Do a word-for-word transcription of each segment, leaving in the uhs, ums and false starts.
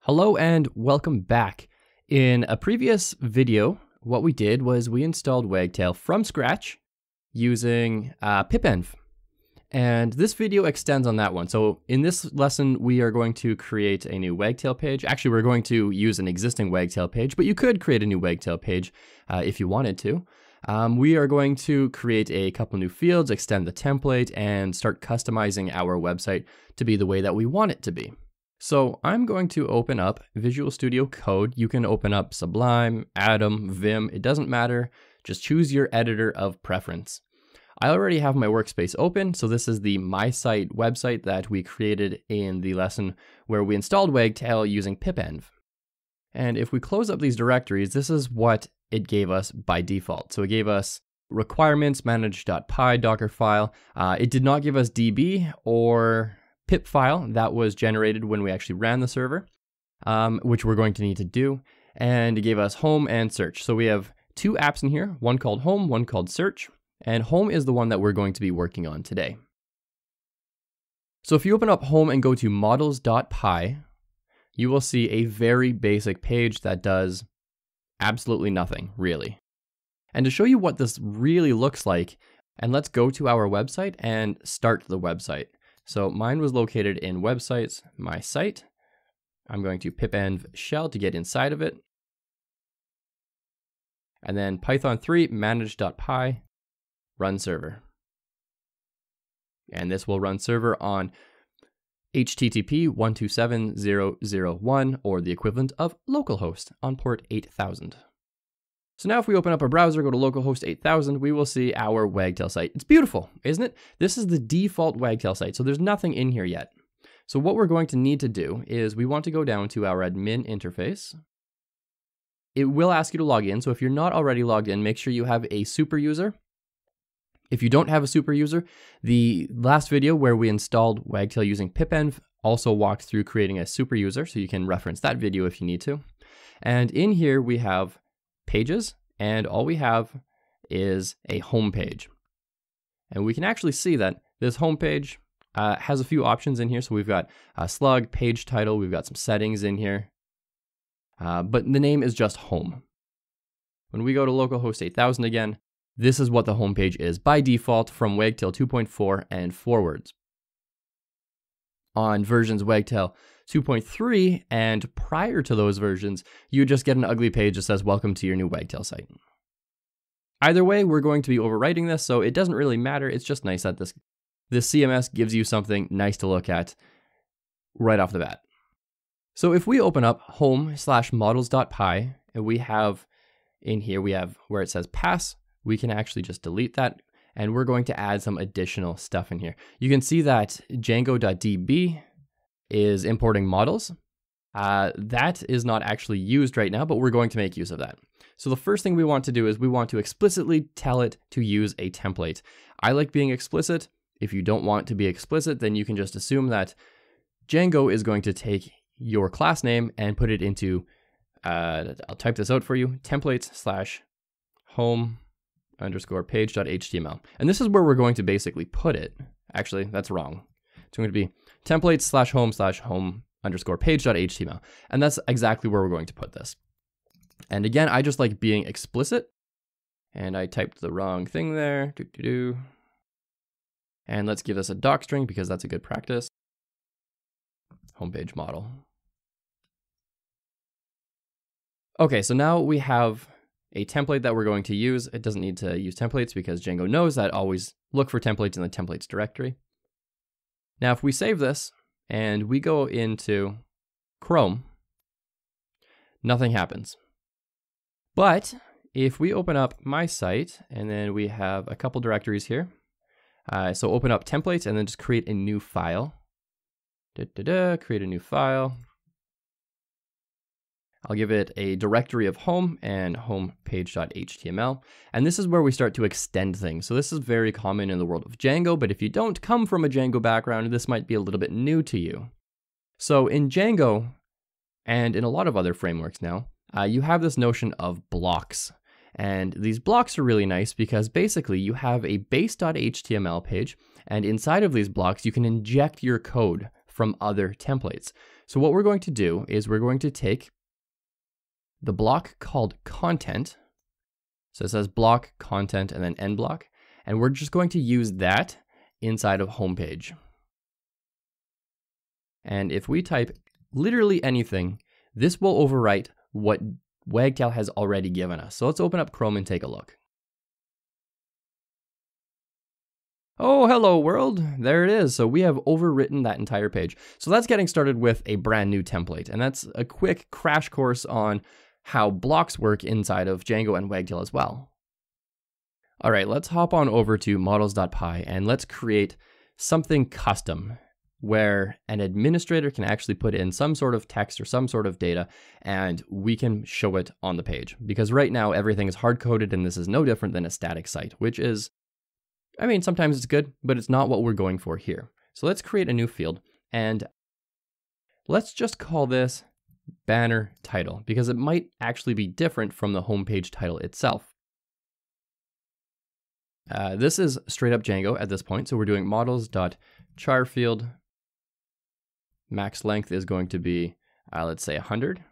Hello and welcome back. In a previous video, what we did was we installed Wagtail from scratch using uh, pipenv. And this video extends on that one. So in this lesson, we are going to create a new Wagtail page. Actually, we're going to use an existing Wagtail page, but you could create a new Wagtail page uh, if you wanted to. Um, we are going to create a couple new fields, extend the template, and start customizing our website to be the way that we want it to be. So I'm going to open up Visual Studio Code. You can open up Sublime, Atom, Vim, it doesn't matter. Just choose your editor of preference. I already have my workspace open, so this is the My Site website that we created in the lesson where we installed Wagtail using pipenv. And if we close up these directories, this is what it gave us by default. So it gave us requirements, manage.py, Docker file. Uh, it did not give us D B or pip file that was generated when we actually ran the server, um, which we're going to need to do. And it gave us home and search. So we have two apps in here, one called home, one called search. And home is the one that we're going to be working on today. So if you open up home and go to models.py, you will see a very basic page that does absolutely nothing, really. And to show you what this really looks like, and let's go to our website and start the website. So mine was located in websites, my site. I'm going to pipenv shell to get inside of it. And then Python three manage.py run server. And this will run server on H T T P one two seven dot zero dot zero dot one or the equivalent of localhost on port eight thousand. So now if we open up a browser, go to localhost eight thousand, we will see our Wagtail site. It's beautiful, isn't it? This is the default Wagtail site, so there's nothing in here yet. So what we're going to need to do is we want to go down to our admin interface. It will ask you to log in, so if you're not already logged in, make sure you have a super user. If you don't have a super user, the last video where we installed Wagtail using pipenv also walked through creating a super user, so you can reference that video if you need to. And in here we have pages, and all we have is a home page. And we can actually see that this home page uh, has a few options in here. So we've got a slug, page title, we've got some settings in here, uh, but the name is just home. When we go to localhost eight thousand again, this is what the home page is by default from Wagtail two point four and forwards. On versions Wagtail two point three and prior to those versions, you just get an ugly page that says welcome to your new Wagtail site. Either way, we're going to be overwriting this, so it doesn't really matter. It's just nice that this, this C M S gives you something nice to look at right off the bat. So if we open up home slash models.py, and we have in here, we have where it says pass, we can actually just delete that. And we're going to add some additional stuff in here. You can see that Django.db is importing models. Uh, that is not actually used right now, but we're going to make use of that. So the first thing we want to do is we want to explicitly tell it to use a template. I like being explicit. If you don't want to be explicit, then you can just assume that Django is going to take your class name and put it into, uh, I'll type this out for you, templates slash home underscore page.html. And this is where we're going to basically put it. Actually, that's wrong. It's going to be templates slash home slash home underscore page.html. And that's exactly where we're going to put this. And again, I just like being explicit. And I typed the wrong thing there. Doo -doo -doo. And let's give this a doc string because that's a good practice. Homepage model. Okay, so now we have a template that we're going to use. It doesn't need to use templates because Django knows that always look for templates in the templates directory. Now, if we save this and we go into Chrome, nothing happens. But if we open up my site and then we have a couple directories here. Uh, so open up templates and then just create a new file. Da, da, da, create a new file. I'll give it a directory of home and home page.html. And this is where we start to extend things. So this is very common in the world of Django, but if you don't come from a Django background, this might be a little bit new to you. So in Django, and in a lot of other frameworks now, uh, you have this notion of blocks. And these blocks are really nice because basically you have a base.html page, and inside of these blocks, you can inject your code from other templates. So what we're going to do is we're going to take the block called content. So it says block, content, and then end block. And we're just going to use that inside of homepage. And if we type literally anything, this will overwrite what Wagtail has already given us. So let's open up Chrome and take a look. Oh, hello world. There it is. So we have overwritten that entire page. So that's getting started with a brand new template. And that's a quick crash course on how blocks work inside of Django and Wagtail as well. All right, let's hop on over to models.py and let's create something custom where an administrator can actually put in some sort of text or some sort of data and we can show it on the page. Because right now everything is hard-coded and this is no different than a static site, which is, I mean, sometimes it's good, but it's not what we're going for here. So let's create a new field and let's just call this banner title because it might actually be different from the homepage title itself. Uh, this is straight up Django at this point. So we're doing models.char field. Max length is going to be, uh, let's say one hundred.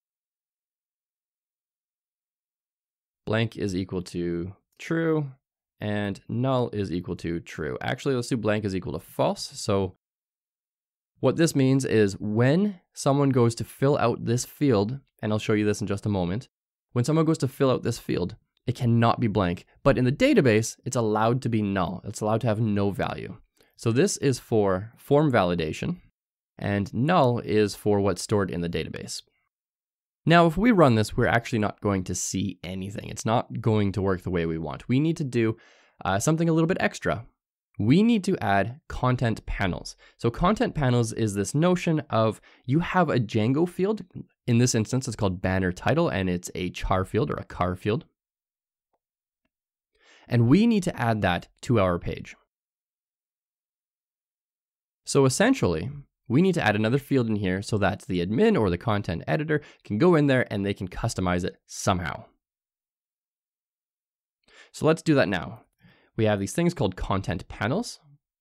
Blank is equal to true and null is equal to true. Actually, let's do blank is equal to false. So what this means is when someone goes to fill out this field, and I'll show you this in just a moment, when someone goes to fill out this field, it cannot be blank, but in the database, it's allowed to be null. It's allowed to have no value. So this is for form validation, and null is for what's stored in the database. Now, if we run this, we're actually not going to see anything. It's not going to work the way we want. We need to do uh, something a little bit extra. We need to add content panels. So content panels is this notion of you have a Django field. In this instance, it's called banner title, and it's a char field or a char field. And we need to add that to our page. So essentially, we need to add another field in here so that the admin or the content editor can go in there and they can customize it somehow. So let's do that now. We have these things called content panels.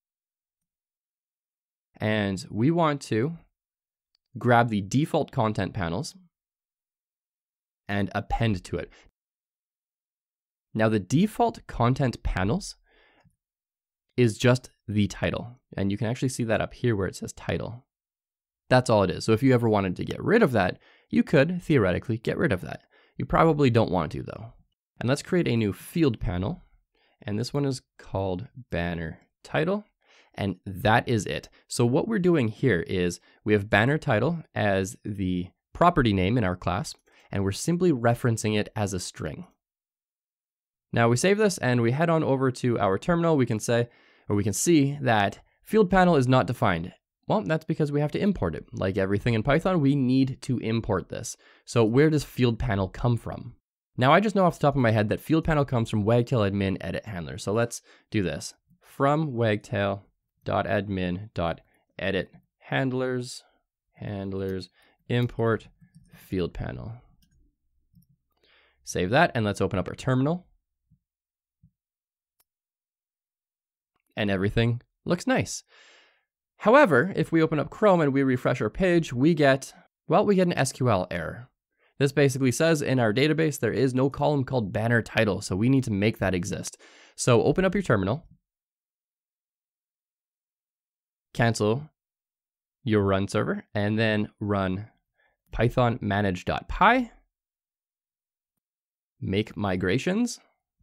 And we want to grab the default content panels and append to it. Now the default content panels is just the title. And you can actually see that up here where it says title. That's all it is. So if you ever wanted to get rid of that, you could theoretically get rid of that. You probably don't want to though. And let's create a new field panel. And this one is called banner title. And that is it. So what we're doing here is we have banner title as the property name in our class, and we're simply referencing it as a string. Now we save this and we head on over to our terminal. We can say, or we can see that field panel is not defined. Well, that's because we have to import it. Like everything in Python, we need to import this. So where does field panel come from? Now I just know off the top of my head that field panel comes from Wagtail admin edit handler. So let's do this. From wagtail.admin.edit handlers, handlers, import field panel. Save that and let's open up our terminal. And everything looks nice. However, if we open up Chrome and we refresh our page, we get, well, we get an S Q L error. This basically says in our database, there is no column called banner title, so we need to make that exist. So open up your terminal, cancel your run server, and then run python manage.py, make migrations.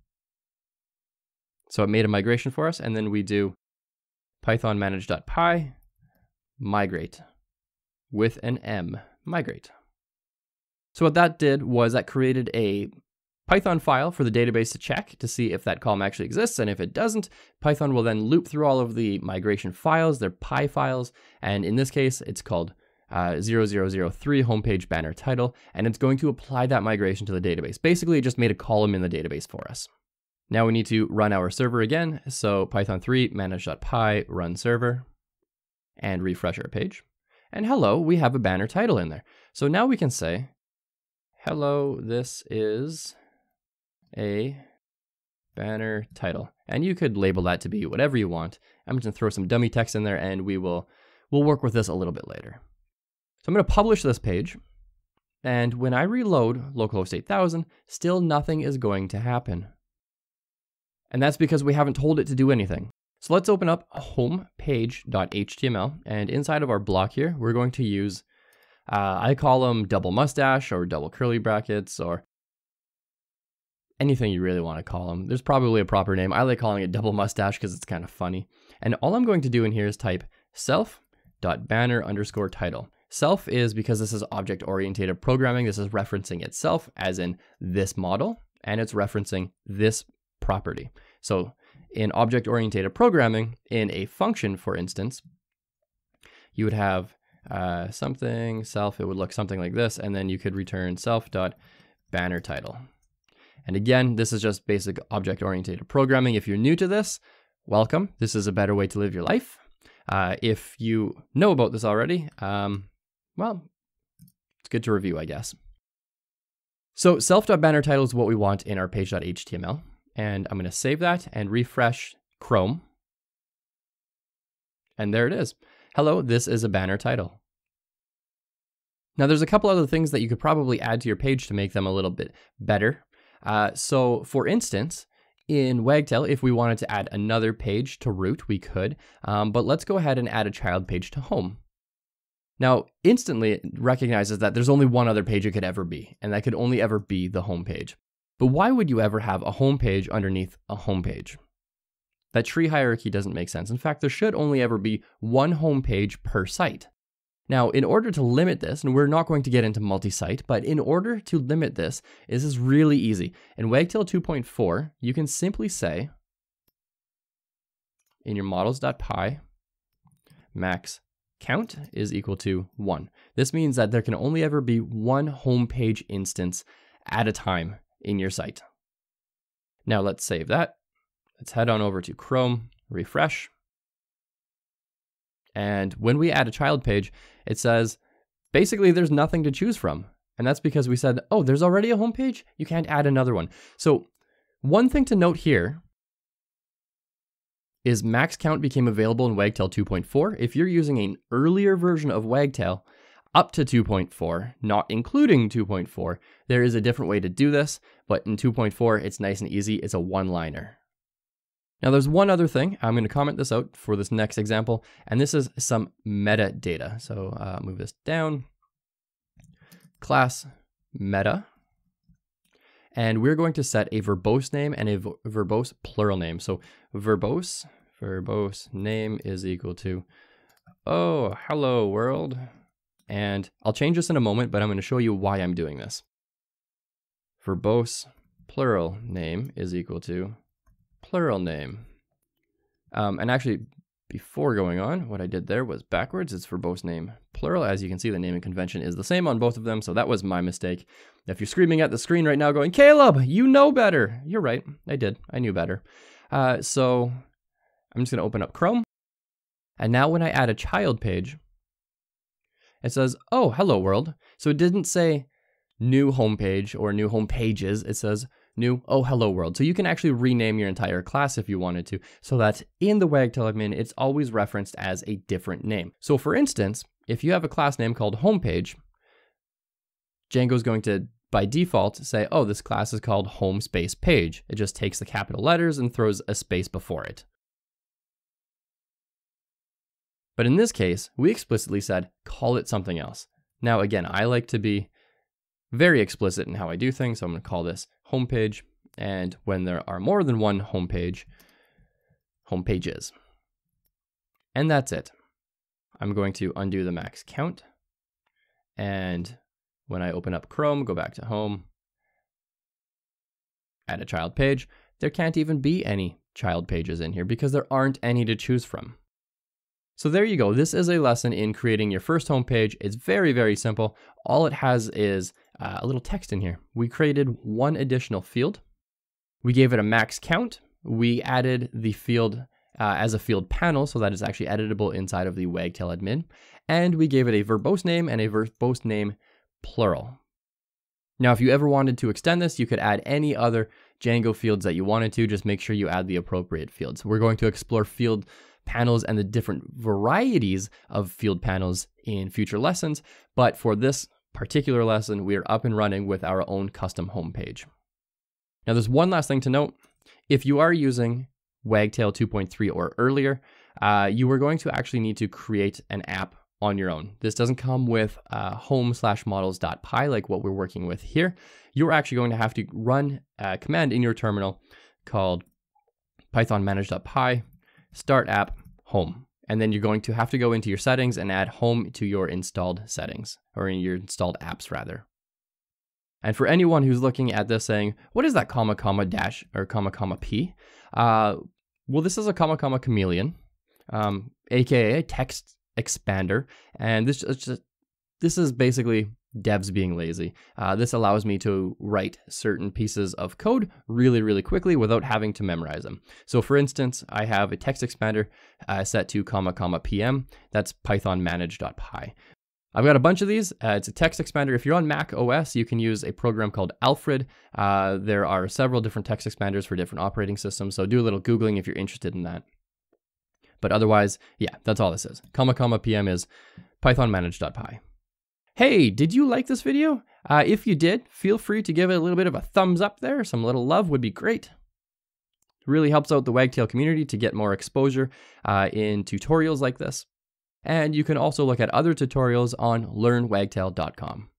So it made a migration for us, and then we do python manage.py migrate with an M, migrate. So what that did was that created a Python file for the database to check to see if that column actually exists, and if it doesn't, Python will then loop through all of the migration files, they're Py files, and in this case, it's called uh, zero zero zero three homepage banner title, and it's going to apply that migration to the database. Basically, it just made a column in the database for us. Now we need to run our server again, so python three manage.py run server, and refresh our page. And hello, we have a banner title in there. So now we can say, hello, this is a banner title. And you could label that to be whatever you want. I'm just gonna throw some dummy text in there and we will we'll work with this a little bit later. So I'm going to publish this page. And when I reload localhost eight thousand, still nothing is going to happen. And that's because we haven't told it to do anything. So let's open up homepage.html. And inside of our block here, we're going to use, uh, I call them double mustache or double curly brackets or anything you really want to call them. There's probably a proper name. I like calling it double mustache because it's kind of funny. And all I'm going to do in here is type self.banner underscore title. Self is because this is object-oriented programming. This is referencing itself as in this model, and it's referencing this property. So in object-oriented programming, in a function, for instance, you would have uh, something, self, it would look something like this, and then you could return self.banner title. And again, this is just basic object-oriented programming. If you're new to this, welcome. This is a better way to live your life. Uh, if you know about this already, um, well, it's good to review, I guess. So self.banner title is what we want in our page.html. And I'm going to save that and refresh Chrome. And there it is. Hello, this is a banner title. Now there's a couple other things that you could probably add to your page to make them a little bit better. Uh, so for instance, in Wagtail, if we wanted to add another page to root, we could. Um, but let's go ahead and add a child page to home. Now, instantly it recognizes that there's only one other page it could ever be, and that could only ever be the home page. But why would you ever have a home page underneath a home page? That tree hierarchy doesn't make sense. In fact, there should only ever be one home page per site. Now, in order to limit this, and we're not going to get into multi-site, but in order to limit this, this is really easy. In Wagtail two point four, you can simply say, in your models.py, max count is equal to one. This means that there can only ever be one home page instance at a time in your site. Now let's save that. Let's head on over to Chrome, refresh. And when we add a child page, it says, basically there's nothing to choose from. And that's because we said, oh, there's already a home page. You can't add another one. So one thing to note here is max count became available in Wagtail two point four. If you're using an earlier version of Wagtail up to two point four, not including two point four, there is a different way to do this, but in two point four, it's nice and easy. It's a one-liner. Now there's one other thing. I'm going to comment this out for this next example, and this is some metadata. So uh, move this down, class meta, and we're going to set a verbose name and a verbose plural name. So verbose, verbose name is equal to, oh, hello world. And I'll change this in a moment, but I'm going to show you why I'm doing this. Verbose plural name is equal to plural name. Um, and actually, before going on, what I did there was backwards. It's verbose name plural. As you can see, the naming convention is the same on both of them, so that was my mistake. If you're screaming at the screen right now going, Caleb, you know better. You're right. I did. I knew better. Uh, so I'm just going to open up Chrome. And now when I add a child page, it says, oh, hello world. So it didn't say new homepage or new home pages. It says new, oh, hello world. So you can actually rename your entire class if you wanted to, so that in the Wagtail admin, it's always referenced as a different name. So for instance, if you have a class name called homepage, Django is going to, by default, say, oh, this class is called home space page. It just takes the capital letters and throws a space before it. But in this case, we explicitly said, call it something else. Now, again, I like to be very explicit in how I do things, so I'm going to call this homepage. And when there are more than one homepage, homepages. And that's it. I'm going to undo the max count. And when I open up Chrome, go back to home, add a child page, there can't even be any child pages in here because there aren't any to choose from. So there you go. This is a lesson in creating your first homepage. It's very, very simple. All it has is uh, a little text in here. We created one additional field. We gave it a max count. We added the field uh, as a field panel so that it's actually editable inside of the Wagtail admin. And we gave it a verbose name and a verbose name plural. Now, if you ever wanted to extend this, you could add any other Django fields that you wanted to. Just make sure you add the appropriate fields. We're going to explore field panels and the different varieties of field panels in future lessons. But for this particular lesson, we are up and running with our own custom homepage. Now, there's one last thing to note. If you are using Wagtail two point three or earlier, uh, you are going to actually need to create an app on your own. This doesn't come with uh, home slash models.py like what we're working with here. You're actually going to have to run a command in your terminal called python manage.py start app home. And then you're going to have to go into your settings and add home to your installed settings, or in your installed apps rather. And for anyone who's looking at this saying, what is that comma comma dash or comma comma p? Uh, well, this is a comma comma chameleon, um, aka text expander, and this is just this is basically devs being lazy. Uh, this allows me to write certain pieces of code really, really quickly without having to memorize them. So for instance, I have a text expander uh, set to comma comma pm. That's python manage.py. I've got a bunch of these. Uh, it's a text expander. If you're on Mac O S, you can use a program called Alfred. Uh, there are several different text expanders for different operating systems, so do a little Googling if you're interested in that. But otherwise, yeah, that's all this is. Comma comma pm is python manage.py. Hey, did you like this video? Uh, if you did, feel free to give it a little bit of a thumbs up there. Some little love would be great. It really helps out the Wagtail community to get more exposure uh, in tutorials like this. And you can also look at other tutorials on learn wagtail dot com.